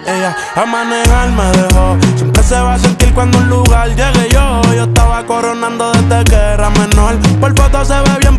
Ella a manejar me dejó. Siempre se va a sentir cuando un lugar llegue yo. Yo estaba coronando desde que era menor. Por foto se ve bien,